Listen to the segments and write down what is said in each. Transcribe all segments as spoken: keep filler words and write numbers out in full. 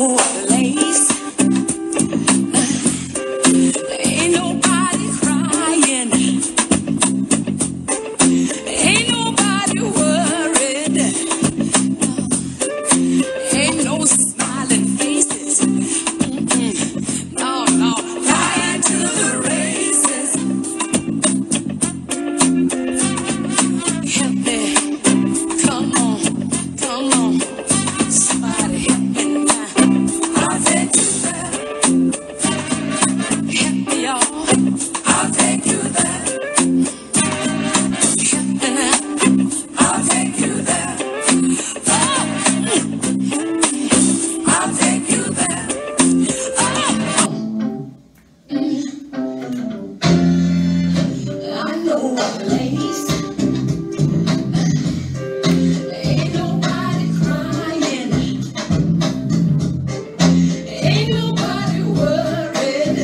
no place. Ain't nobody crying. Ain't nobody worried. Ain't no smiling faces. Mm-mm. No, no, lying to the races. Help me, come on, come on, somebody help me now. I'll take you there. Help me, y'all. I'll take you there. Help me now. I'll take you there. Oh, I'll take you there. Oh, I know a place. Ain't nobody crying. Ain't nobody worried.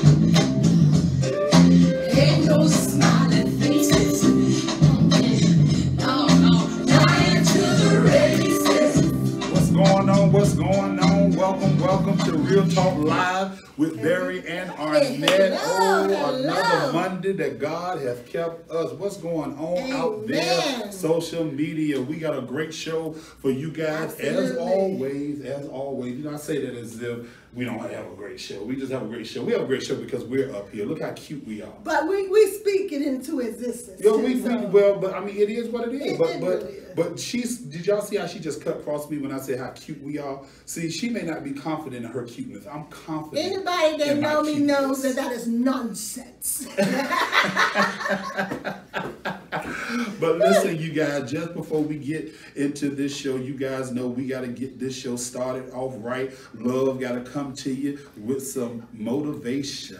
Ain't no smiling faces. No, no, lying to the races. What's going on? What's going on? Welcome, welcome to Real Talk Live with Barry and Arnette. Hello, Oh, hello. another Monday that God has kept us. What's going on out there? Amen. Social media. We got a great show for you guys. As Absolutely. always, as always. You know, I say that as if we don't have a great show. We just have a great show. We have a great show because we're up here. Look how cute we are. But we, we speak it into existence. Yeah, too, we, we so- well, but I mean, it is what it is. It- but it but really is. but she's. Did y'all see how she just cut across me when I said how cute we are? See, she may not be confident in her cuteness. I'm confident. Anybody that in my know me cuteness. knows that that is nonsense. But listen, you guys, just before we get into this show, you guys know we got to get this show started off right. Love got to come to you with some motivation.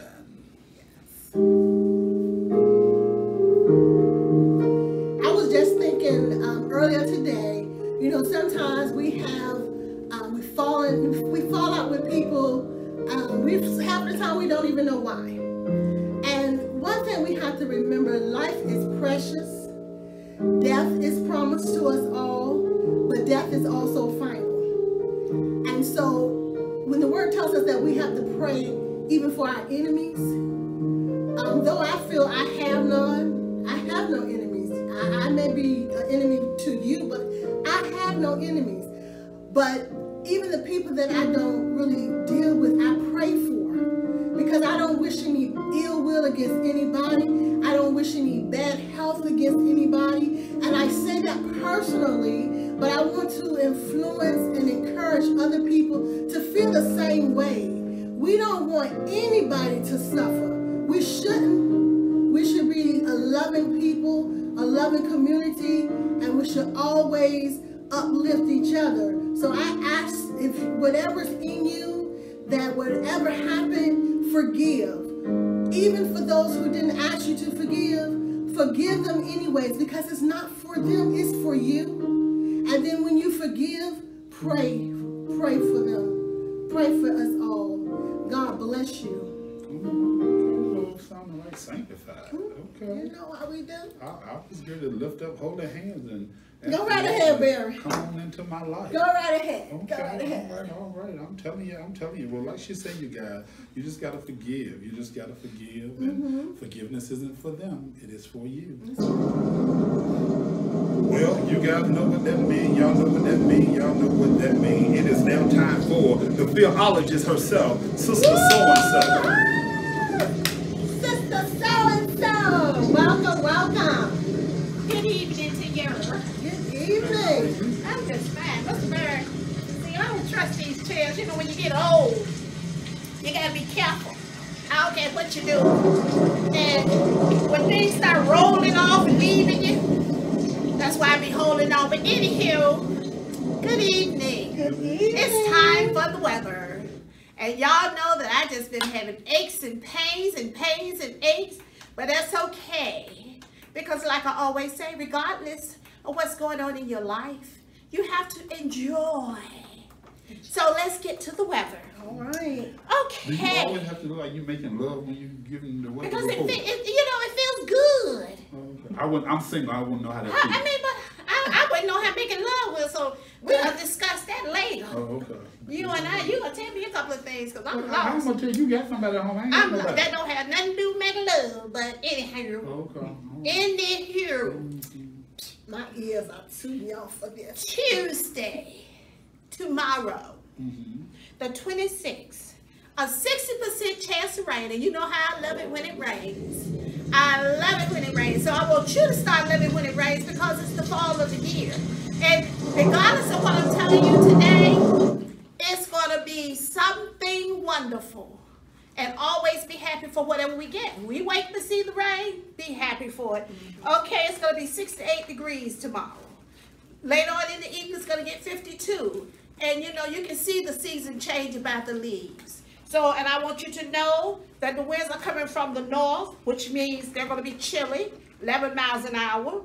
I was just thinking um, earlier today, you know, sometimes we have, um, we fall in, we fall out with people, um, we half the time we don't even know why. And one thing we have to remember, life is precious. Death is promised to us all, but death is also final. And so when the word tells us that we have to pray even for our enemies, um, though I feel I have none, I have no enemies. I, I may be an enemy to you, but I have no enemies. But even the people that I don't really deal with, I pray for. Because I don't wish any ill will against anybody. I don't wish any bad health against anybody. And I say that personally, but I want to influence and encourage other people to feel the same way. We don't want anybody to suffer. We shouldn't. We should be a loving people, a loving community, and we should always uplift each other. So I ask, if whatever's in you, that whatever happened, forgive. Even for those who didn't ask you to forgive, forgive them anyways, because it's not for them, it's for you. And then when you forgive, pray. Pray for them. Pray for us all. God bless you. Ooh, sounding like sanctified. Okay. You know how we do? I, I was here to lift up, hold their hands, and, and Go right ahead, Barry. Come on into my life. Go right ahead. Okay, Go right ahead. all right, all right. I'm telling you, I'm telling you. Well, like she said, you guys, you just gotta forgive. You just gotta forgive, and Mm-hmm. forgiveness isn't for them; it is for you. Well, you guys know what that means. Y'all know what that means. Y'all know what that means. It is now time for the theologist herself, Sister So and So. Sister so-and-so. Welcome, welcome. Good evening to you. Good evening. I'm just fine. Mister Barry, see, I don't trust these chairs. You know, when you get old, you gotta be careful. I don't care what you do. And when things start rolling off and leaving you, that's why I be holding on. But anywho, good evening. Good evening. It's time for the weather. And y'all know that I just been having aches and pains and pains and aches, but that's okay. Because like I always say, regardless of what's going on in your life, you have to enjoy. So let's get to the weather. All right. Do you Okay. always have to look like you making love when you giving the weather Because it, report? fe- it, you know, it feels good. Okay. I wouldn't. I'm single. I wouldn't know how that I, feels. I mean, but I, I wouldn't always know how making love was, so we're gonna discuss that later. Oh, okay. You and I, you gonna tell me a couple of things because I'm Well, I'm lost. gonna tell you, you got somebody at home. I ain't got I'm nobody. that don't have nothing to do with making love, but anyhow, Okay. in the here My ears are too young for this. Tuesday, tomorrow, Mm-hmm. the twenty-sixth, a sixty percent chance of rain, and you know how I love it when it rains. I love it when it rains, so I want you to start loving when it rains because it's the fall of the year. And regardless of what I'm telling you today, it's going to be something wonderful. And always be happy for whatever we get. When we wait to see the rain, be happy for it. Okay, it's going to be sixty-eight degrees tomorrow. Later on in the evening, it's going to get fifty-two. And you know, you can see the season change about the leaves. So, and I want you to know that the winds are coming from the north, which means they're going to be chilly, eleven miles an hour.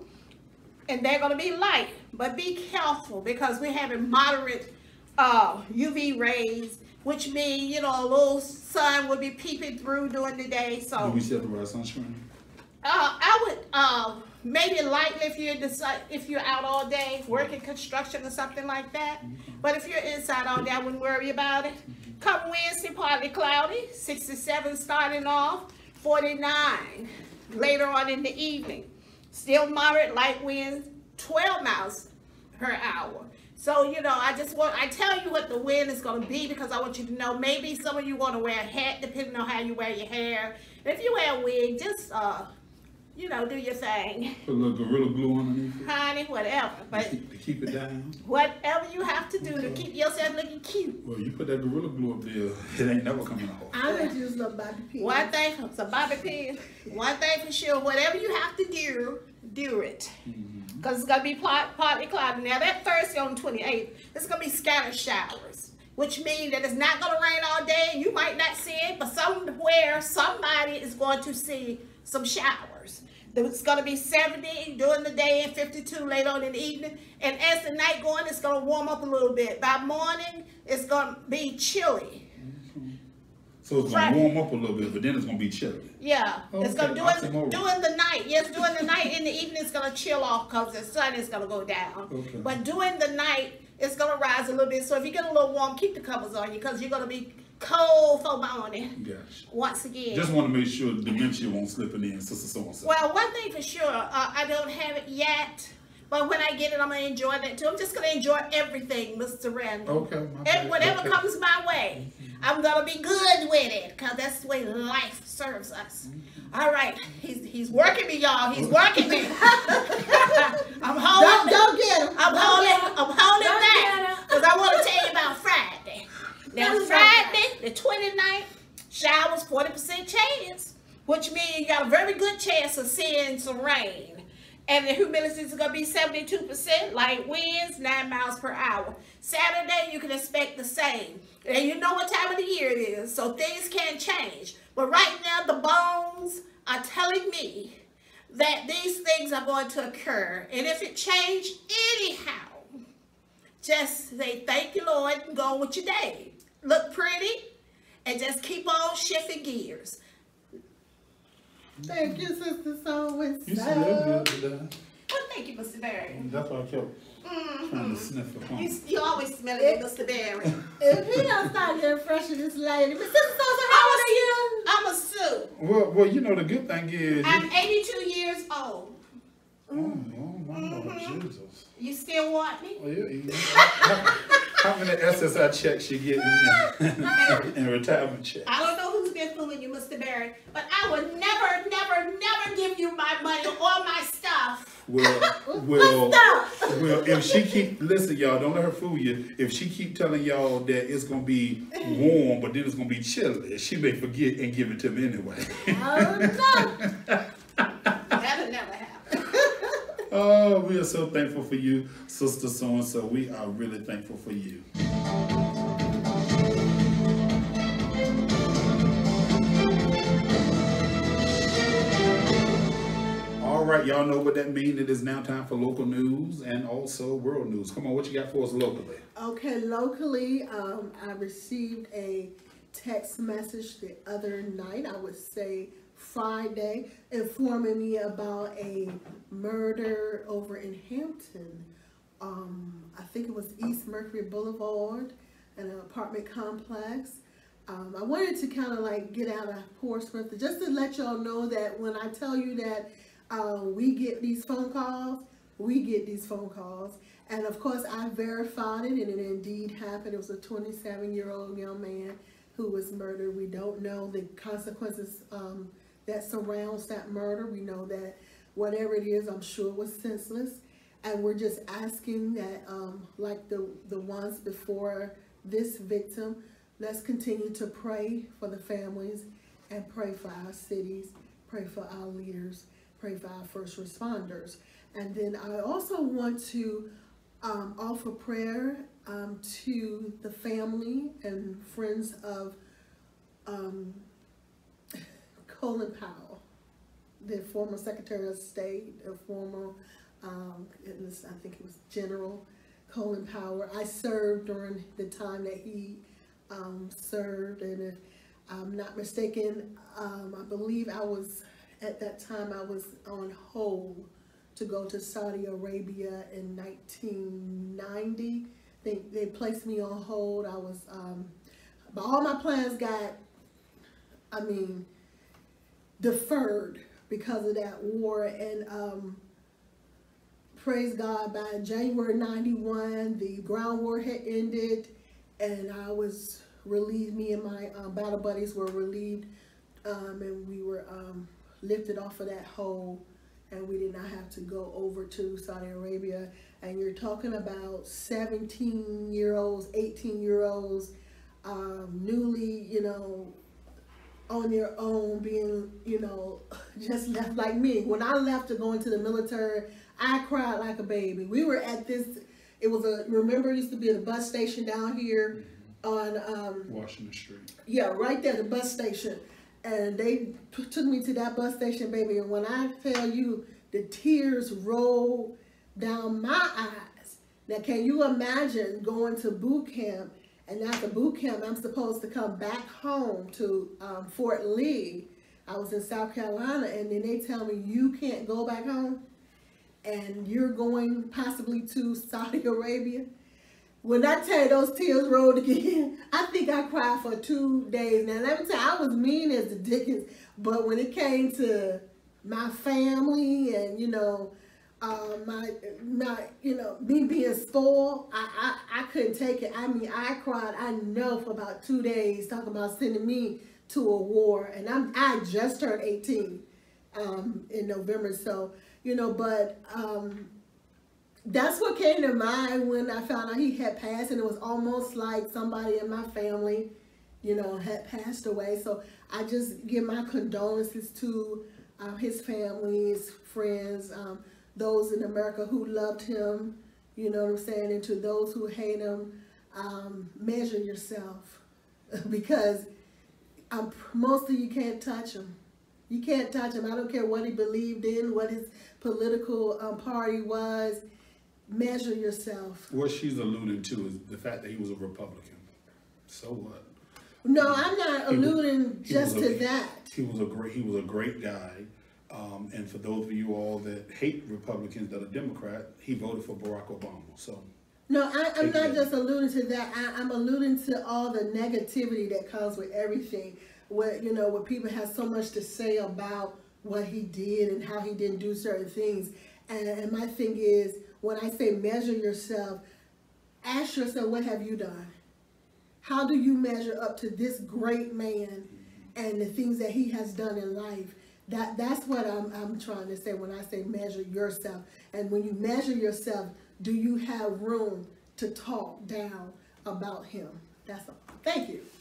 And they're going to be light. But be careful because we're having moderate uh, U V rays, which means, you know, a little sun will be peeping through during the day. So, Do we still have to wear sunscreen? uh, I would uh, maybe lightly if you're decide, if you're out all day working construction or something like that. But if you're inside all day, I wouldn't worry about it. Come Wednesday, partly cloudy, sixty-seven starting off, forty-nine later on in the evening. Still moderate light winds, twelve miles per hour. So, you know, I just want, I tell you what the wind is going to be because I want you to know maybe some of you want to wear a hat depending on how you wear your hair. And if you wear a wig, just, uh, you know, do your thing. Put a little Gorilla Glue underneath it Honey, whatever. to But keep, to keep it down. whatever you have to do to keep yourself looking cute. Well, you put that Gorilla Glue up there, it ain't never coming off. I would use little Bobby Pins. One thing, so Bobby Pin, one thing for sure, whatever you have to do, do it. Because it's going to be part, partly cloudy. Now, that Thursday on the twenty-eighth, it's going to be scattered showers, which means that it's not going to rain all day. You might not see it, but somewhere, somebody is going to see some showers. It's going to be seventy during the day and fifty-two later on in the evening. And as the night going, it's going to warm up a little bit. By morning, it's going to be chilly. So it's going to warm up a little bit, but then it's going to be chilly. Yeah, it's Okay, going to oxymoron. during, during the night. Yes, during the night. In the evening, it's going to chill off because the sun is going to go down. Okay. But during the night, it's going to rise a little bit. So if you get a little warm, keep the covers on you because you're going to be cold for morning. Gosh. Once again. Just want to make sure dementia won't slip in, Sister So-and-so. Well, one thing for sure, uh, I don't have it yet. But when I get it, I'm going to enjoy that too. I'm just going to enjoy everything, Mister Randall. Okay, my And bad. whatever Okay. comes my way, I'm going to be good with it because that's the way life serves us. All right. He's he's working me, y'all. He's working me. I'm holding Don't, don't get him. I'm Don't holding, get him. I'm holding Don't back get him. because I want to tell you about Friday. Now, Tell us about Friday, the twenty-ninth, showers, forty percent chance, which means you got a very good chance of seeing some rain. And the humidity is going to be seventy-two percent, light winds, nine miles per hour. Saturday, you can expect the same. And you know what time of the year it is, so things can change. But right now, the bones are telling me that these things are going to occur. And if it changed anyhow, just say, thank you, Lord, and go with your day. Look pretty, and just keep on shifting gears. Thank you, Sister So and You smell good So. today. Well, thank you, Mister Barry. That's why I kept trying to sniff the phone. You, you always smell it, Mister Barry. If he don't start getting fresh with this lady, but Sister So and So, how old are you? I'm a Sue. Well, well, you know, the good thing is... I'm eighty-two years old. Oh, oh my Lord, Jesus. You still want me? Well, yeah, you- how, how many S S I checks you get in, in retirement checks? I don't know who's been fooling you, Mister Barry, but I would never, never, never give you my money or my stuff. Well, well, well, if she keep, listen, y'all, don't let her fool you. If she keep telling y'all that it's going to be warm, but then it's going to be chilly, she may forget and give it to me anyway. Oh, no. That'll never happen. Oh, we are so thankful for you, Sister So-and-so. We are really thankful for you. All right, y'all know what that means. It is now time for local news and also world news. Come on, what you got for us locally? Okay, locally, um, I received a text message the other night, I would say Friday, informing me about a murder over in Hampton um, I think it was East Mercury Boulevard, in an apartment complex. Um, I wanted to kind of like get out of Portsmouth just to let y'all know that when I tell you that uh, we get these phone calls, we get these phone calls. And of course I verified it, and it indeed happened. It was a twenty-seven year old young man who was murdered. We don't know the consequences um, that surrounds that murder. We know that whatever it is, I'm sure it was senseless. And we're just asking that, um, like the, the ones before this victim, let's continue to pray for the families and pray for our cities, pray for our leaders, pray for our first responders. And then I also want to um, offer prayer um, to the family and friends of um, Colin Powell, the former Secretary of State, the former, um, it was, I think it was General Colin Powell. I served during the time that he um, served, and if I'm not mistaken, um, I believe I was, at that time I was on hold to go to Saudi Arabia in nineteen ninety. They, they placed me on hold. I was, um, but all my plans got, I mean, deferred because of that war. And um, praise God, by January ninety-one, the ground war had ended, and I was relieved. Me and my um, battle buddies were relieved, um, and we were um, lifted off of that hold, and we did not have to go over to Saudi Arabia. And you're talking about seventeen year olds, eighteen year olds, um, newly, you know, on their own, being, you know, just left like me. When I left to go into the military, I cried like a baby. We were at this, it was a, remember it used to be a bus station down here on um, Washington Street. Yeah, right there, the bus station. And they t took me to that bus station, baby. And when I tell you, the tears rolled down my eyes. Now, can you imagine going to boot camp, and after boot camp, I'm supposed to come back home to um, Fort Lee. I was in South Carolina, and then they tell me you can't go back home, and you're going possibly to Saudi Arabia. When I tell you those tears rolled again, I think I cried for two days. Now, let me tell you, I was mean as the dickens, but when it came to my family and, you know, uh, my, my, you know, me being spoiled, I, I, I couldn't take it. I mean, I cried, I know, for about two days, talking about sending me to a war. And I'm, I just turned eighteen um, in November, so, you know, but um, that's what came to mind when I found out he had passed, and it was almost like somebody in my family, you know, had passed away. So I just give my condolences to uh, his family, his friends, um, those in America who loved him, you know what I'm saying, and to those who hate him. Um, measure yourself, because um, most of you can't touch him. You can't touch him. I don't care what he believed in, what his political um, party was. Measure yourself. What she's alluding to is the fact that he was a Republican. So what? No, I'm not alluding he just was a, to that. He was a great. He was a great guy. Um, and for those of you all that hate Republicans that are Democrat, he voted for Barack Obama. So. No, I, I'm Take not that. just alluding to that. I, I'm alluding to all the negativity that comes with everything. Where, you know, where people have so much to say about what he did and how he didn't do certain things. And, and my thing is, when I say measure yourself, ask yourself, what have you done? How do you measure up to this great man and the things that he has done in life? That that's what I'm I'm trying to say when I say measure yourself. And when you measure yourself, do you have room to talk down about him? That's all. Thank you.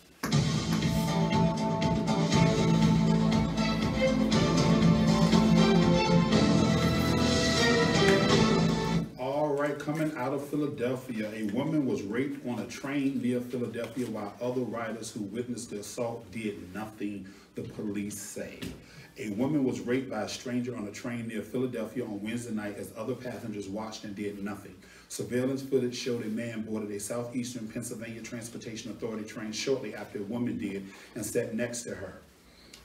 All right, coming out of Philadelphia, a woman was raped on a train near Philadelphia while other riders who witnessed the assault did nothing, the police say. A woman was raped by a stranger on a train near Philadelphia on Wednesday night as other passengers watched and did nothing. Surveillance footage showed a man boarded a Southeastern Pennsylvania Transportation Authority train shortly after a woman did and sat next to her.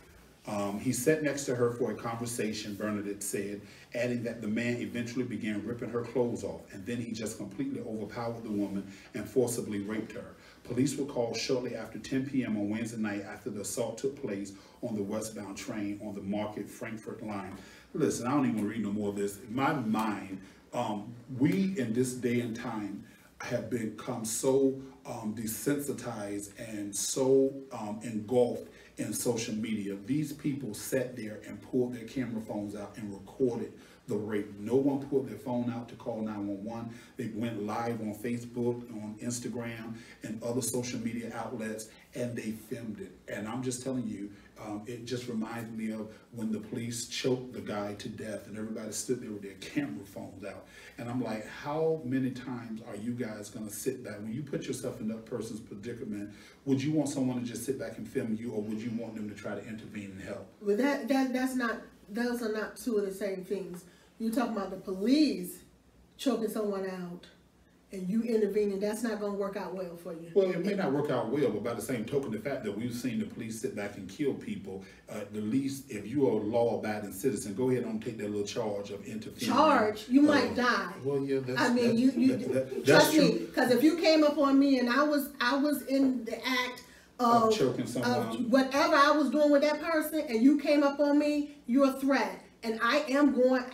Um, he sat next to her for a conversation, Bernadette said, adding that the man eventually began ripping her clothes off, and then he just completely overpowered the woman and forcibly raped her. Police were called shortly after ten p m on Wednesday night after the assault took place on the westbound train on the Market Frankfurt line. Listen, I don't even read no more of this. In my mind, um, we in this day and time have become so um, desensitized and so um, engulfed in social media. These people sat there and pulled their camera phones out and recorded the rape. No one pulled their phone out to call nine one one. They went live on Facebook, on Instagram, and other social media outlets, and they filmed it. And I'm just telling you, um, it just reminds me of when the police choked the guy to death and everybody stood there with their camera phones out. And I'm like, how many times are you guys gonna sit back? When you put yourself in that person's predicament, would you want someone to just sit back and film you, or would you want them to try to intervene and help? Well, that, that that's not, those are not two of the same things. You talking about the police choking someone out and you intervening, that's not going to work out well for you. Well, it may not work out well, but by the same token, the fact that we've seen the police sit back and kill people, uh, the least, if you're a law-abiding citizen, go ahead and take that little charge of interfering. Charge? You uh, might die. Well, yeah, that's I mean, that's, you, you that, that, trust that's me, because if you came up on me and I was, I was in the act of, Of choking someone. of whatever I was doing with that person, and you came up on me, you're a threat, and I am going.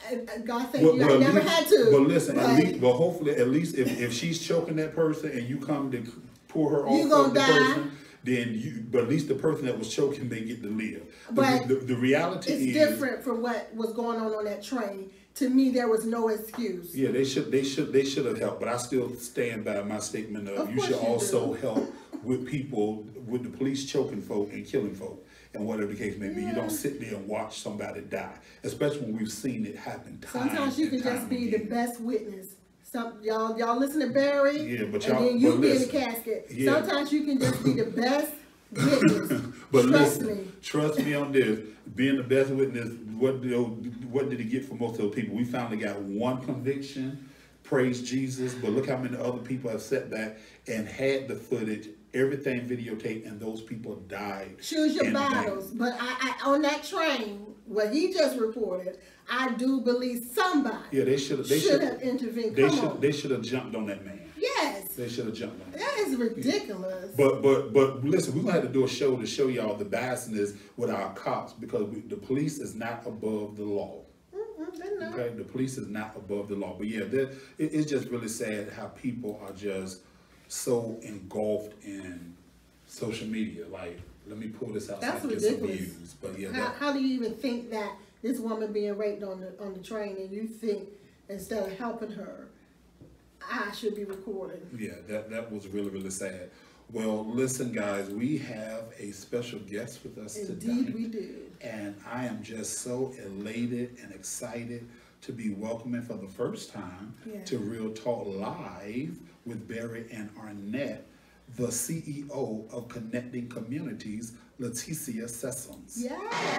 God thank Well, you, well, I never least, had to. But listen, but at least, but hopefully, at least if, if she's choking that person and you come to pull her off You gonna of the die. person, then you, but at least the person that was choking may get to live. But the, the, the reality it's is different from what was going on on that train. To me, there was no excuse. Yeah, they should, they should, they should have helped. But I still stand by my statement of, Of you course should you also do. help with people, with the police choking folk and killing folk, and whatever the case may be. You don't sit there and watch somebody die, especially when we've seen it happen time Sometimes you and can time just be again. the best witness. Some y'all y'all listen to Barry, Yeah, but and y'all- then you but be in the listen, casket. yeah. Sometimes you can just be the best witness. But Trust listen, me. trust me on this. Being the best witness, what did what did it get for most of those people? We finally got one conviction. Praise Jesus. But look how many other people have sat back and had the footage, everything videotaped, and those people died. Choose your in vain. battles. But I, I on that train, what he just reported, I do believe somebody Yeah, they should have. They should should have intervened. They Come should. on. They should have jumped on that man. Yes. They should have jumped on him. That is ridiculous. But but but listen, we're gonna have to do a show to show y'all the biasness with our cops, because we, the police is not above the law. Mm-mm, they're not. Okay, the police is not above the law. But yeah, that, it, it's just really sad how people are just so engulfed in social media. Like, let me pull this out so I That's can get some ridiculous. views. But yeah, How, that, how do you even think that this woman being raped on the on the train, and you think instead of helping her, I should be recording? yeah, that that was really really sad. Well, listen, guys, we have a special guest with us today. Indeed, we do. And I am just so elated and excited to be welcoming for the first time Yeah. to Real Talk Live with Barry and Arnette, the C E O of Connecting Communities, Leticia Sessoms. Yes.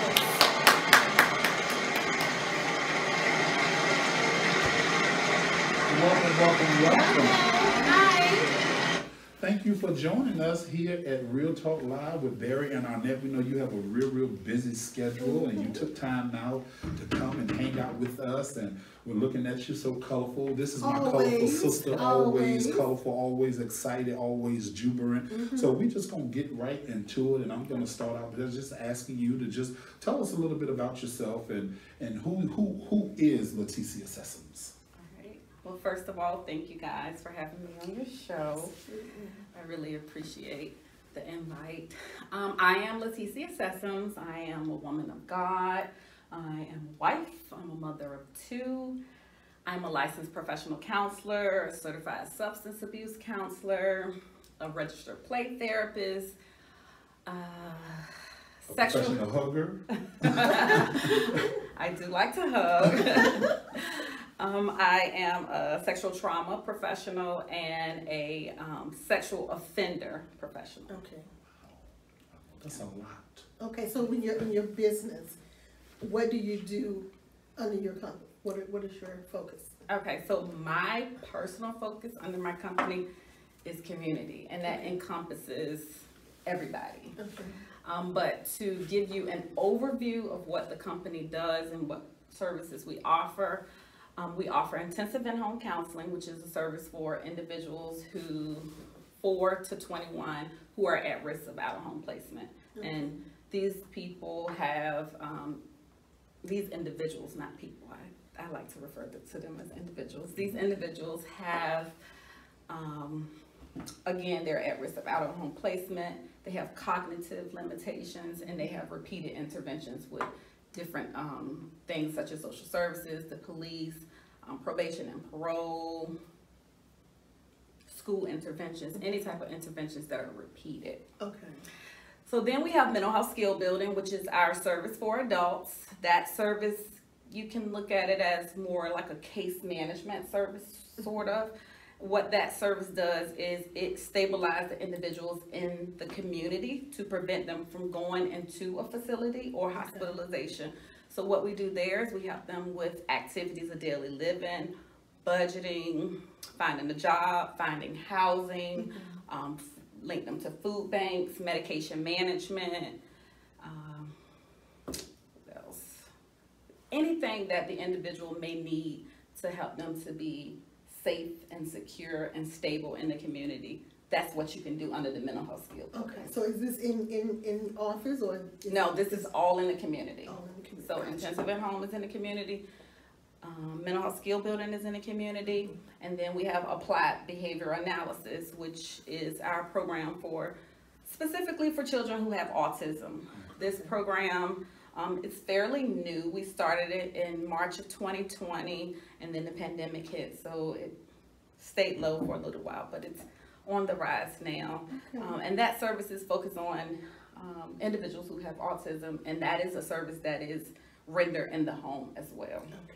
Welcome, welcome, welcome. Hi. Thank you for joining us here at Real Talk Live with Barry and Arnette. We know you have a real, real busy schedule, and you took time now to come and hang out with us, and we're looking at you so colorful. This is my colorful Always, sister, always, always. colorful, always excited, always jubilant. Mm-hmm. So we're just going to get right into it, and I'm going to start out with just asking you to just tell us a little bit about yourself and, and who, who, who is Leticia Sessoms? Well, first of all, thank you guys for having me on your show. I really appreciate the invite. Um, I am Leticia Sessoms. I am a woman of God. I am a wife. I'm a mother of two. I'm a licensed professional counselor, a certified substance abuse counselor, a registered play therapist, uh, A sexual. professional hugger? I do like to hug. Um, I am a sexual trauma professional and a um, sexual offender professional. Okay. That's a lot. Okay. So when you're in your business, what do you do under your company? What are, what is your focus? Okay, so my personal focus under my company is community, and that encompasses everybody. Okay. Um, but to give you an overview of what the company does and what services we offer, um, we offer intensive in-home counseling, which is a service for individuals who four to twenty-one who are at risk of out-of-home placement. Mm-hmm. And these people have, um, these individuals, not people, I, I like to refer to them as individuals. These individuals have, um, again, they're at risk of out-of-home placement. They have cognitive limitations, and they have repeated interventions with different um, things such as social services, the police, um, probation and parole, school interventions, any type of interventions that are repeated. Okay. So then we have mental health skill building, which is our service for adults. That service, you can look at it as more like a case management service, sort of. What that service does is it stabilizes the individuals in the community to prevent them from going into a facility or hospitalization. So what we do there is we help them with activities of daily living, budgeting, finding a job, finding housing, mm-hmm. um, link them to food banks, medication management, um, what else? Anything that the individual may need to help them to be safe and secure and stable in the community. That's what you can do under the mental health skill. Okay, so is this in, in, in office or? No, this is all in the community. All in the community. So intensive at home is in the community. Um, mental health skill building is in the community. And then we have applied behavior analysis, which is our program for, specifically for children who have autism. This program um, is fairly new. We started it in March of twenty twenty, and then the pandemic hit, so it stayed low for a little while, but it's on the rise now. Okay. Um, and that service is focused on um, individuals who have autism, and that is a service that is rendered in the home as well. Okay.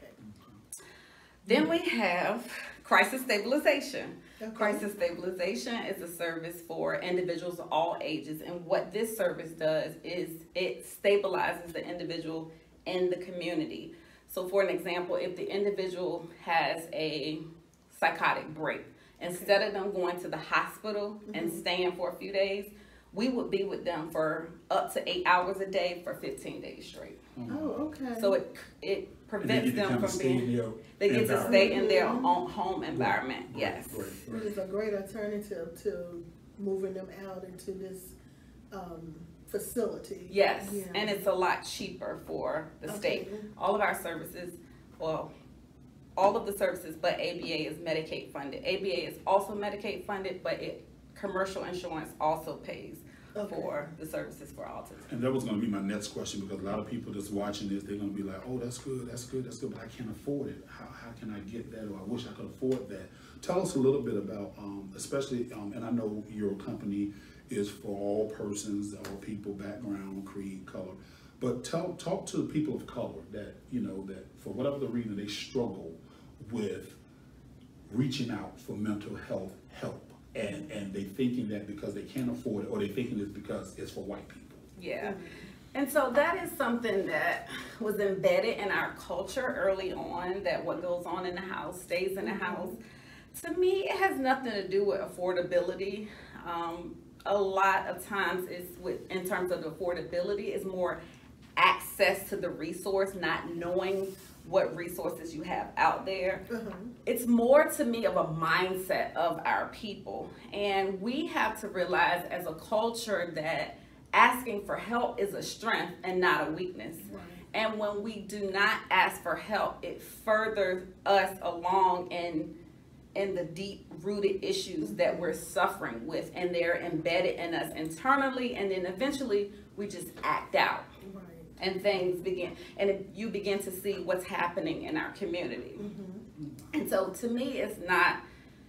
Then we have crisis stabilization. Okay. Crisis stabilization is a service for individuals of all ages, and what this service does is it stabilizes the individual in the community. So for an example, if the individual has a psychotic break, instead of them going to the hospital mm-hmm. and staying for a few days, we would be with them for up to eight hours a day for fifteen days straight. Oh, okay. So it it prevents them from being, they get to stay in their own home environment, right. Yes. Right. Right. It is a great alternative to moving them out into this um, facility. Yes, yeah. And it's a lot cheaper for the okay. state. All of our services, well, all of the services but A B A is Medicaid funded. A B A is also Medicaid funded, but it commercial insurance also pays okay. for the services for autism. And that was going to be my next question, because a lot of people that's watching this, they're going to be like, oh, that's good, that's good, that's good, but I can't afford it. How, how can I get that, or I wish I could afford that? Tell us a little bit about, um, especially, um, and I know your company is for all persons, all people, background, creed, color, but tell, talk to people of color that, you know, that for whatever the reason, they struggle with reaching out for mental health help. And, and they thinking that because they can't afford it, or they thinking it's because it's for white people. Yeah. And so that is something that was embedded in our culture early on, that what goes on in the house stays in the house. To me, it has nothing to do with affordability. Um, a lot of times it's with, in terms of the affordability, it's more access to the resource, not knowing what resources you have out there. Uh-huh. It's more to me of a mindset of our people. And we have to realize as a culture that asking for help is a strength and not a weakness. Right. And when we do not ask for help, it furthers us along in in the deep rooted issues that we're suffering with, and they're embedded in us internally, and then eventually we just act out. Right. And things begin, and it, you begin to see what's happening in our community. Mm-hmm. And so to me, it's not,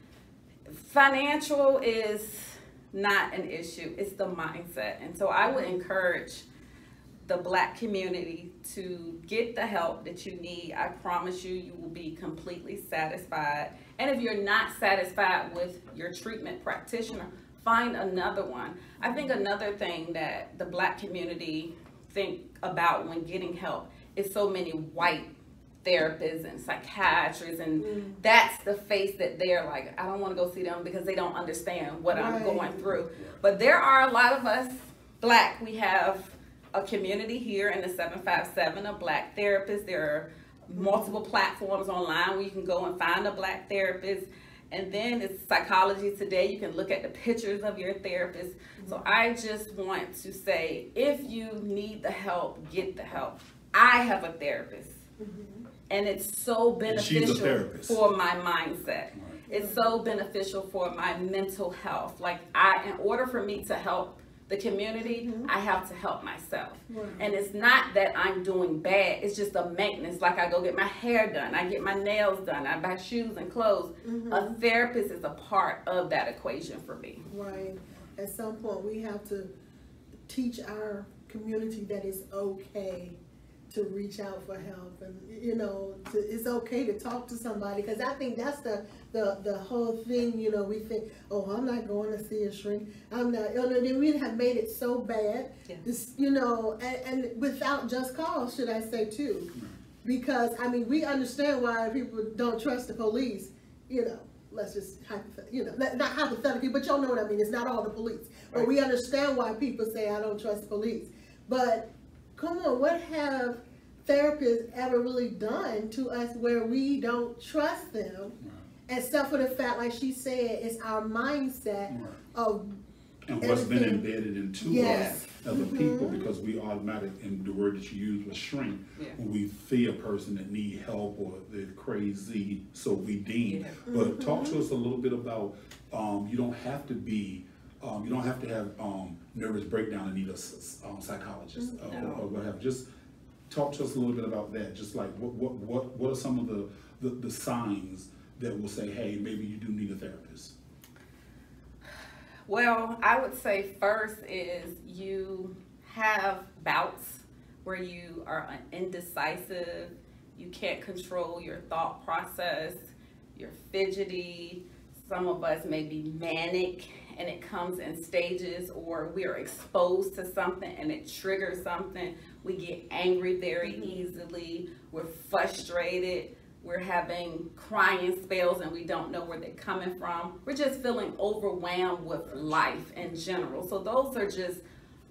financial is not an issue, it's the mindset. And so I would encourage the Black community to get the help that you need. I promise you, you will be completely satisfied. And if you're not satisfied with your treatment practitioner, find another one. I think another thing that the Black community think about when getting help is so many white therapists and psychiatrists, and mm. that's the face that they're like, I don't want to go see them because they don't understand what right. I'm going through. But there are a lot of us Black, we have a community here in the seven five seven of Black therapists. There are multiple platforms online where you can go and find a Black therapist. And then it's Psychology Today. You can look at the pictures of your therapist. So I just want to say, if you need the help, get the help. I have a therapist. Mm-hmm. And it's so beneficial for my mindset. Right. It's so beneficial for my mental health. Like, I, in order for me to help the community, mm-hmm. I have to help myself. Right. And it's not that I'm doing bad. It's just a maintenance. Like, I go get my hair done. I get my nails done. I buy shoes and clothes. Mm-hmm. A therapist is a part of that equation for me. Right. At some point, we have to teach our community that it's okay to reach out for help, and you know, to, it's okay to talk to somebody, because I think that's the, the the whole thing. You know, we think, oh, I'm not going to see a shrink. I'm not. You know, we have made it so bad. Yeah. This, you know, and, and without just cause, should I say too? Because I mean, we understand why people don't trust the police. You know, let's just you know, not hypothetically, but y'all know what I mean. It's not all the police, but we understand why people say I don't trust the police. But come on, what have therapists ever really done to us where we don't trust them? Right. Except for the fact, like she said, it's our mindset right. of and what's everything. Been embedded into yes. us as a mm-hmm. people, because we automatic, and the word that you used was shrink, yeah. when we see a person that need help or they're crazy, so we deem. Yeah. But mm-hmm. talk to us a little bit about, um, you don't have to be Um, you don't have to have um, nervous breakdown and need a um, psychologist uh, no. or, or whatever. Just talk to us a little bit about that. Just like what what what, what are some of the, the, the signs that will say, hey, maybe you do need a therapist? Well, I would say first is you have bouts where you are indecisive, you can't control your thought process, you're fidgety. Some of us may be manic, and it comes in stages, or we are exposed to something and it triggers something. We get angry very mm-hmm. easily. We're frustrated. We're having crying spells and we don't know where they're coming from. We're just feeling overwhelmed with life in general. So those are just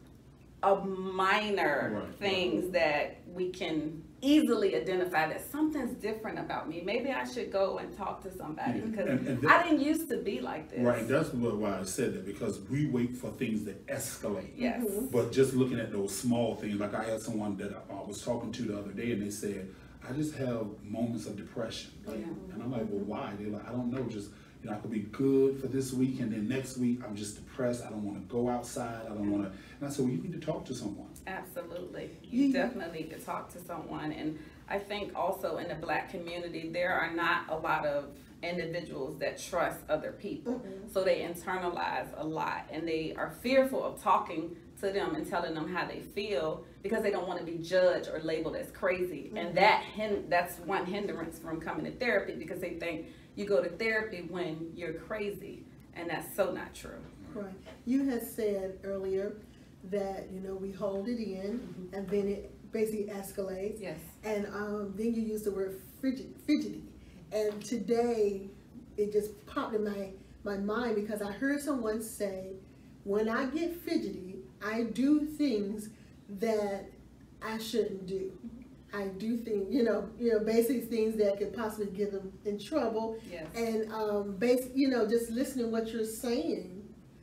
a minor right. things that we can easily identify that something's different about me. Maybe I should go and talk to somebody, because and, and that, I didn't used to be like this. Right, that's why I said that, because we wait for things that escalate. Yes. Mm-hmm. But just looking at those small things, like I had someone that I was talking to the other day, and they said, I just have moments of depression. Like, yeah. And I'm like, well, why? They're like, I don't know, just, you know, I could be good for this week, and then next week I'm just depressed. I don't want to go outside. I don't want to. And I said, well, you need to talk to someone. Absolutely. You definitely need to talk to someone. And I think also in the Black community, there are not a lot of individuals that trust other people. Mm-hmm. So they internalize a lot, and they are fearful of talking to them and telling them how they feel, because they don't want to be judged or labeled as crazy. Mm-hmm. And that hin- that's one hindrance from coming to therapy, because they think you go to therapy when you're crazy, and that's so not true. Right. You had said earlier that, you know, we hold it in mm-hmm. and then it basically escalates. Yes. And um, then you use the word frigid, fidgety. And today it just popped in my, my mind, because I heard someone say, when I get fidgety, I do things that I shouldn't do. I do things, you know, you know, basic things that could possibly get them in trouble. Yes. And um, basic, you know, just listening to what you're saying,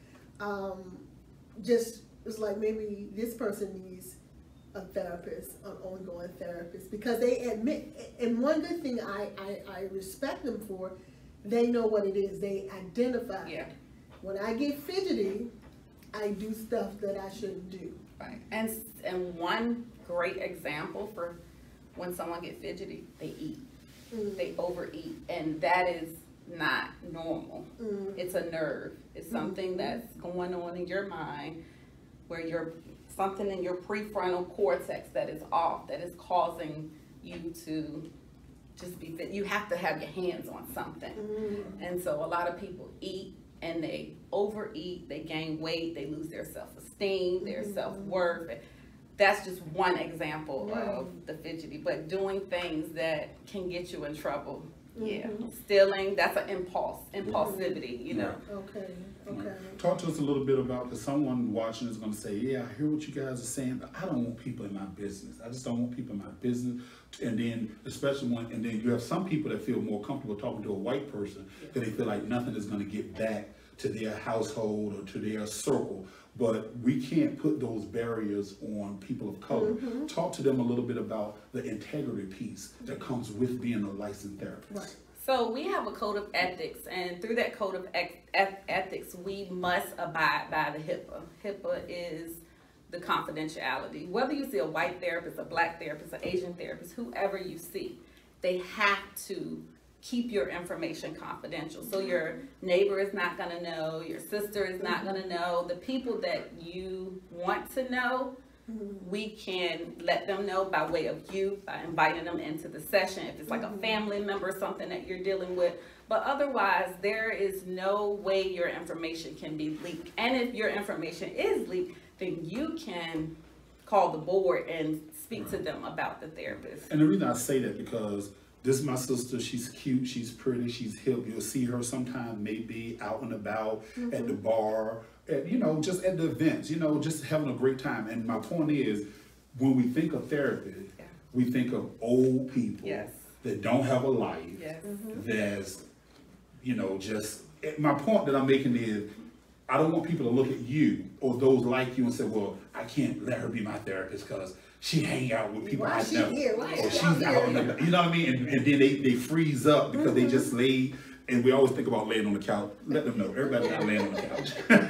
um, just it's like maybe this person needs a therapist, an ongoing therapist, because they admit. And one good thing I I, I respect them for, they know what it is. They identify. Yeah. When I get fidgety, I do stuff that I shouldn't do. Right. And and one great example for when someone gets fidgety, they eat. Mm. They overeat, and that is not normal. Mm. It's a nerve. It's something mm. that's going on in your mind, where you're something in your prefrontal cortex that is off, that is causing you to just be fit. You have to have your hands on something. Mm. And so a lot of people eat and they overeat, they gain weight, they lose their self-esteem, their mm. self-worth. That's just one example right. of the fidgety. But doing things that can get you in trouble Yeah, Mhm. stealing, that's an impulse, impulsivity, you know. Okay, okay. Talk to us a little bit about, because someone watching is going to say, yeah, I hear what you guys are saying, but I don't want people in my business. I just don't want people in my business. And then, especially when, and then you have some people that feel more comfortable talking to a white person because they feel like nothing is going to get back to their household or to their circle. But we can't put those barriers on people of color. Mm-hmm. Talk to them a little bit about the integrity piece that comes with being a licensed therapist. Right. So we have a code of ethics, and through that code of ec- eth- ethics, we must abide by the HIPAA. HIPAA is the confidentiality. Whether you see a white therapist, a black therapist, an Asian therapist, whoever you see, they have to keep your information confidential. So your neighbor is not gonna know, your sister is not gonna know, the people that you want to know, we can let them know by way of you, by inviting them into the session, if it's like a family member, something that you're dealing with. But otherwise, there is no way your information can be leaked. And if your information is leaked, then you can call the board and speak to them about the therapist. And the reason I say that because this is my sister, she's cute, she's pretty, she's hip. You'll see her sometime maybe out and about mm-hmm. at the bar, at, you know, just at the events, you know, just having a great time. And my point is, when we think of therapy, yeah. we think of old people yes. that don't have a life, yes. mm-hmm. that's, you know, just, my point that I'm making is, I don't want people to look at you or those like you and say, well, I can't let her be my therapist because she hang out with people Why I she know. here? Why Or she she's out out here? on the, you know what I mean? And, and then they, they freeze up because mm-hmm. they just laid, and we always think about laying on the couch. Let them know, everybody's not laying on the couch.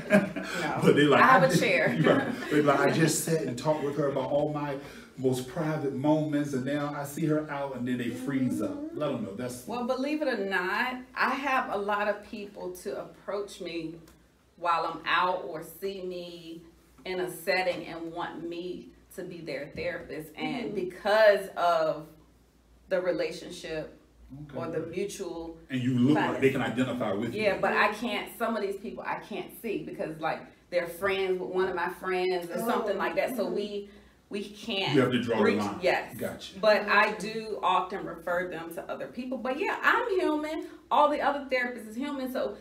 No. But they like, I have I a just, chair. Right. They're like, I just sat and talked with her about all my most private moments, and now I see her out, and then they freeze up. Let them know. That's well, believe it or not, I have a lot of people to approach me while I'm out or see me in a setting and want me to be their therapist. And mm-hmm. because of the relationship okay. or the mutual and you look finance. Like they can identify with yeah, you. Yeah, but I can't, some of these people I can't see because like they're friends with one of my friends or oh. something like that. So we we can't you have to draw reach, the line. Yes. Gotcha. But I do often refer them to other people. But yeah, I'm human. All the other therapists is human. So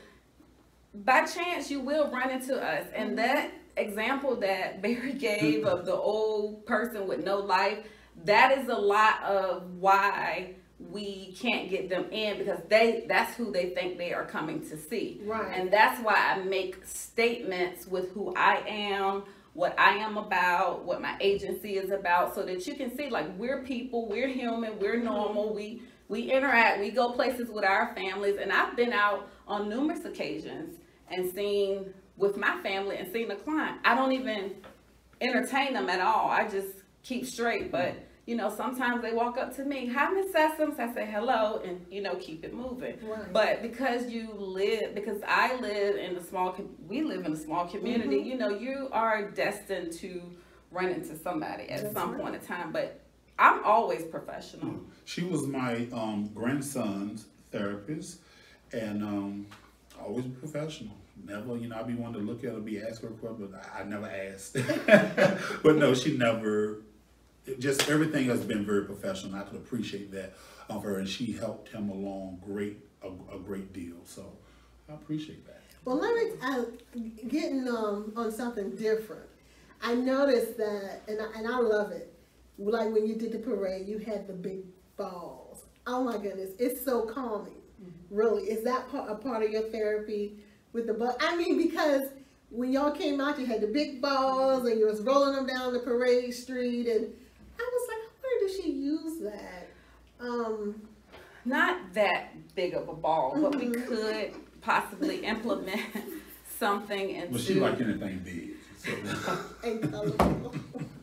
by chance you will run into us. And that example that Barry gave of the old person with no life, that is a lot of why we can't get them in, because they that's who they think they are coming to see. Right. And that's why I make statements with who I am, what I am about, what my agency is about, so that you can see like we're people, we're human, we're normal, we we interact, we go places with our families. And I've been out on numerous occasions and seen with my family and seen a client. I don't even entertain them at all. I just keep straight. But you know, sometimes they walk up to me, hi, Miss Sessoms. I say hello, and you know, keep it moving. Right. But because you live, because I live in a small, we live in a small community. Mm-hmm. You know, you are destined to run into somebody at That's some right. point in time. But I'm always professional. She was my um, grandson's therapist, and um, always professional. Never, you know, I'd be wanting to look at her, be asking her questions, but I, I never asked. But no, she never. It just everything has been very professional. I could appreciate that of her, and she helped him along great a, a great deal. So I appreciate that. Well, let me uh, getting um, on something different. I noticed that, and I, and I love it. Like when you did the parade, you had the big balls. Oh my goodness, it's so calming. Mm-hmm. Really, is that part, a part of your therapy with the ball? I mean, because when y'all came out, you had the big balls, and you was rolling them down the parade street, and I was like, where does she use that? Um, Not that big of a ball, mm-hmm. but we could possibly implement something into. Well, she like anything big. So. And colorful.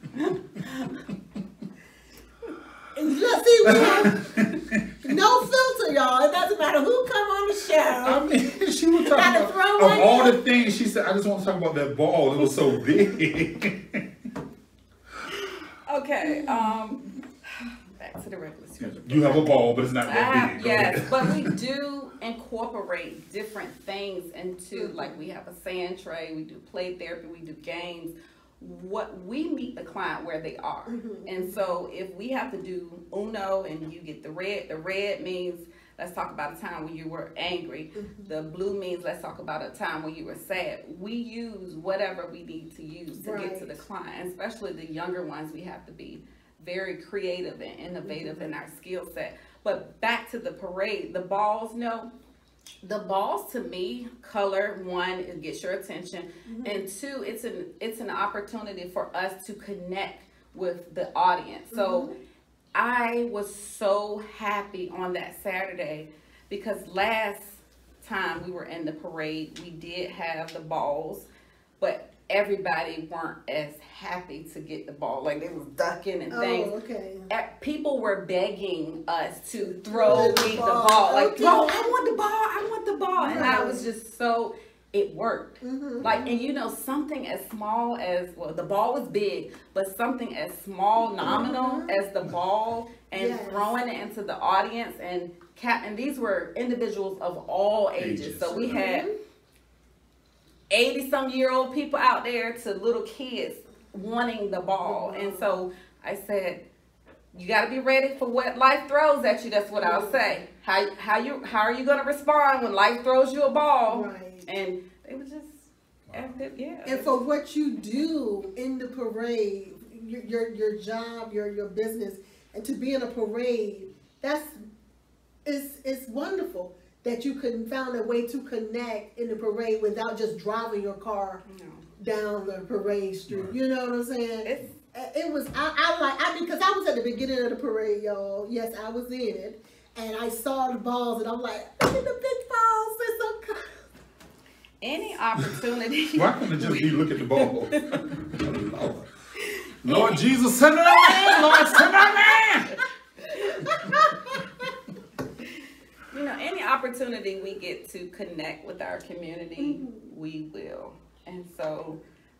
And let's see, we have no filter, y'all. It doesn't matter who come on the show. I mean, she was talking about of all the things she said. I just want to talk about that ball. It was so big. Okay, um, back to the regular schedule. You have a ball, but it's not that have, big. Yes, but we do incorporate different things into, like we have a sand tray, we do play therapy, we do games. What we meet the client where they are. Mm-hmm. And so if we have to do Uno and you get the red, the red means let's talk about a time when you were angry. Mm-hmm. The blue means let's talk about a time when you were sad. We use whatever we need to use to right. get to the client, especially the younger ones. We have to be very creative and innovative mm-hmm. in our skill set. But back to the parade, the balls, no. The balls to me, color, one, it gets your attention, mm-hmm. and two, it's an it's an opportunity for us to connect with the audience. So mm-hmm. I was so happy on that Saturday because last time we were in the parade, we did have the balls, but everybody weren't as happy to get the ball. Like, they was ducking and things. Oh, okay. People were begging us to throw me the ball. The ball. Like, okay. no, I want the ball. I want the ball. Right. And I was just so, it worked. Mm-hmm. Like, and you know, something as small as, well, the ball was big, but something as small nominal mm-hmm. as the ball and yes. throwing it into the audience. And, cap- and these were individuals of all ages. ages. So we mm-hmm. had eighty some year old people out there to little kids wanting the ball. And so I said, you got to be ready for what life throws at you. That's what I'll say. How how you how are you going to respond when life throws you a ball? Right. And they were just, wow. yeah. And for what you do in the parade, your your, your job, your your business, and to be in a parade, that's it's it's wonderful that you could found a way to connect in the parade without just driving your car no. down the parade street. Right. You know what I'm saying? It's, it was, I, I like, I because I was at the beginning of the parade, y'all. Yes, I was in it. And I saw the balls and I'm like, look at the big balls. They're so cool. Any opportunity. Why couldn't it just be look at the balls? Lord. Lord Jesus, send it on, Lord, send it on. You know, any opportunity we get to connect with our community, mm-hmm. we will. And so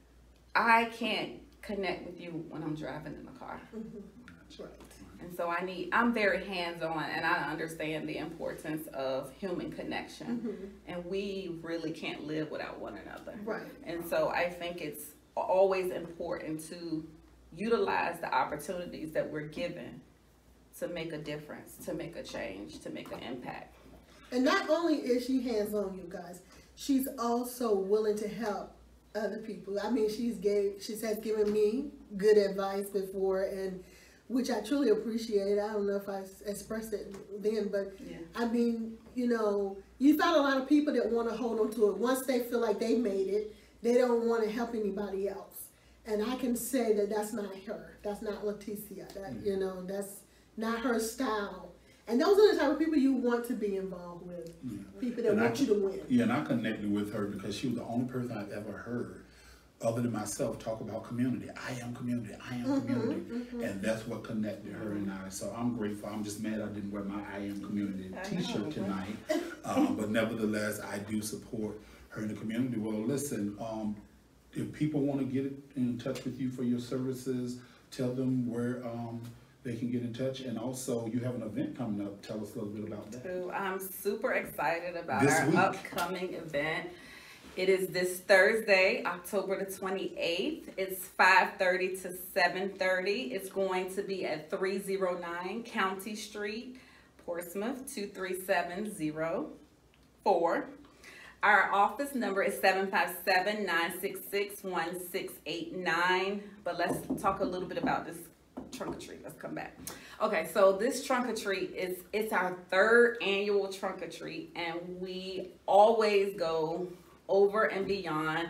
I can't connect with you when I'm driving in the car. Mm-hmm. That's right. And so I need, I'm very hands-on, and I understand the importance of human connection. Mm-hmm. And we really can't live without one another. Right. And so I think it's always important to utilize the opportunities that we're given to make a difference, to make a change, to make an impact. And not only is she hands-on, you guys, she's also willing to help other people. I mean, she's gave, she has given me good advice before, and which I truly appreciate. I don't know if I expressed it then, but yeah. I mean, you know, you find a lot of people that want to hold on to it. Once they feel like they made it, they don't want to help anybody else. And I can say that that's not her. That's not Leticia. That, mm-hmm. you know, that's not her style. And those are the type of people you want to be involved with. Yeah. People that and want I, you to win. Yeah, and I connected with her because she was the only person I've ever heard, other than myself, talk about community. I am community. I am mm-hmm, community. Mm-hmm. And that's what connected her and I. So I'm grateful. I'm just mad I didn't wear my I am community t-shirt tonight. um, but nevertheless, I do support her in the community. Well, listen, um, if people want to get in touch with you for your services, tell them where um, they can get in touch. And also, you have an event coming up. Tell us a little bit about that. I'm super excited about this our week. upcoming event. It is this Thursday, October the twenty-eighth. It's five thirty to seven thirty. It's going to be at three oh nine County Street, Portsmouth, two three seven zero four. Our office number is seven five seven, nine six six, one six eight nine. But let's talk a little bit about this trunk or treat. Let's come back. Okay, so this trunk or treat is it's our third annual trunk or treat, and we always go over and beyond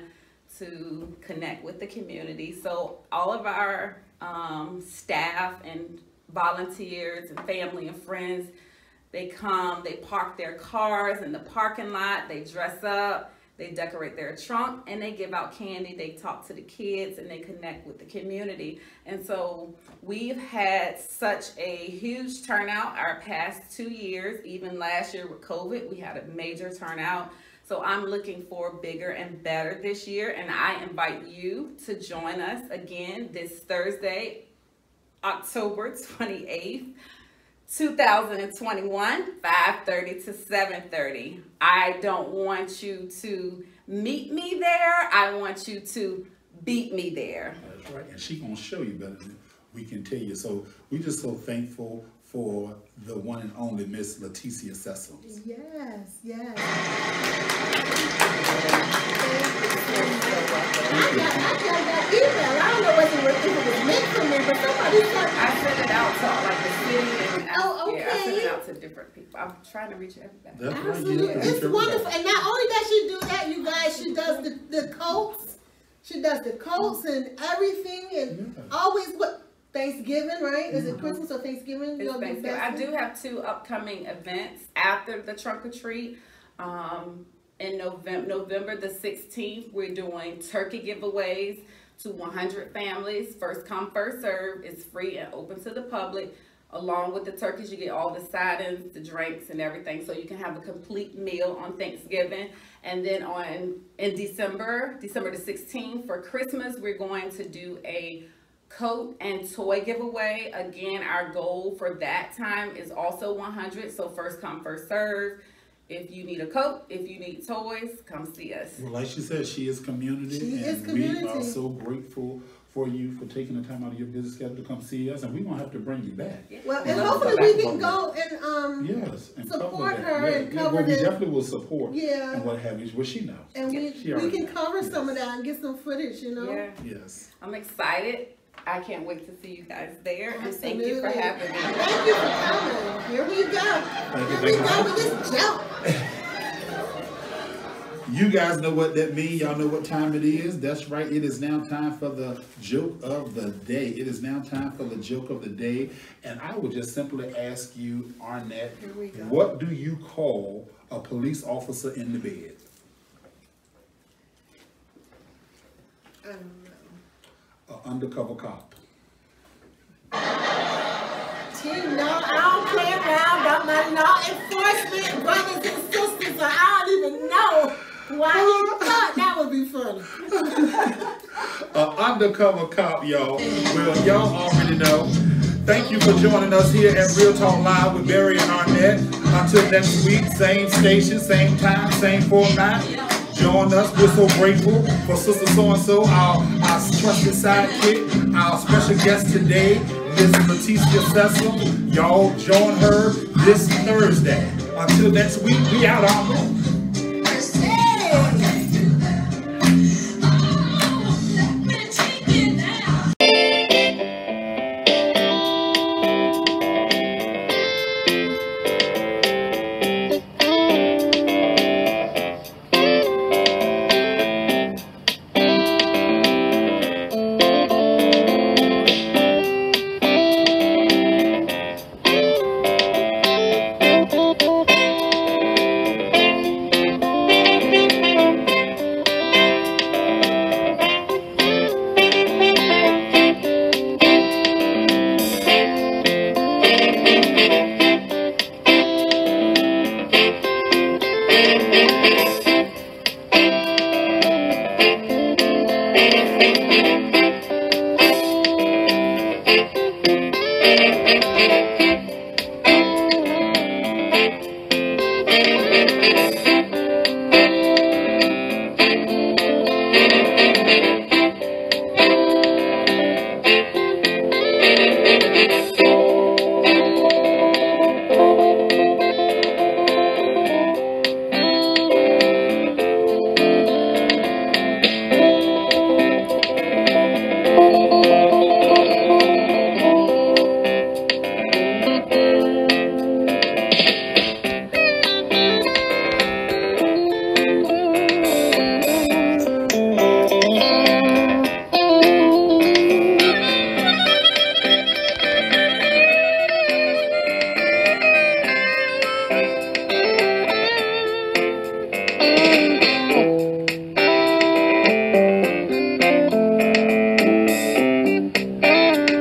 to connect with the community. So all of our um, staff and volunteers and family and friends, they come, they park their cars in the parking lot, they dress up, they decorate their trunk, and they give out candy, they talk to the kids, and they connect with the community. And so we've had such a huge turnout our past two years, even last year with COVID, we had a major turnout. So I'm looking for bigger and better this year, and I invite you to join us again this Thursday, October twenty-eighth, two thousand twenty-one, five thirty to seven thirty. I don't want you to meet me there. I want you to beat me there. That's right, and she's gonna show you better than we can can tell you. So we're just so thankful for the one and only Miss Leticia Sessoms. Yes, yes. Thank I you. got, I got that email. I don't know whether it was, if it was meant for me, but somebody said, I sent it out to like the city and I, Oh, yeah, I sent okay. it out to different people. I'm trying to reach everybody. That's right. absolutely. Yeah, It's everybody. wonderful. And not only does she do that, you guys, she does the, the coats. She does the coats and everything, and Yeah. always what Thanksgiving, right? Is it Christmas or Thanksgiving? It's You'll do Thanksgiving. I Thanksgiving? do have two upcoming events after the trunk or treat. Um, in November, November the sixteenth, we're doing turkey giveaways to one hundred families. First come, first serve. It's free and open to the public. Along with the turkeys, you get all the side-ins, the drinks, and everything, so you can have a complete meal on Thanksgiving. And then on in December, December the sixteenth, for Christmas, we're going to do a coat and toy giveaway. Again, our goal for that time is also one hundred, so first come, first serve. If you need a coat, if you need toys, come see us. Well, like she said, she is community, She and is we community. are so grateful for you for taking the time out of your busy schedule to come see us, and we're gonna have to bring you back. Well, We'll and have to hopefully go we back can on go and, um, Yes, and support cover that. her yeah, and yeah, cover well, we the- definitely will support. Yeah. And what have you, well, she knows. and we, She we already can knows. cover some of Yes. that and get some footage, you know? Yeah, Yes. I'm excited. I can't wait to see you guys there, and thank you for Absolutely. having me. Thank you for coming. Here we go. you, Here we thank go you. with this jump. You guys know what that means. Y'all know what time it is. That's right. It is now time for the joke of the day. It is now time for the joke of the day. And I would just simply ask you, Arnette, Here we go. what do you call a police officer in the bed? I don't know. An undercover cop. Gee, no, I don't play around about my law enforcement brothers and sisters, so I don't even know why he thought that would be funny. An undercover cop, y'all. Well, y'all already know. Thank you for joining us here at Real Talk Live with Barry and Arnette. Until next week, same station, same time, same format. Join us. We're so grateful for Sister So-and-so, our, our trusted sidekick, our special guest today, Miss Leticia Sessom. Y'all join her this Thursday. Until next week, we out on road. Thank you.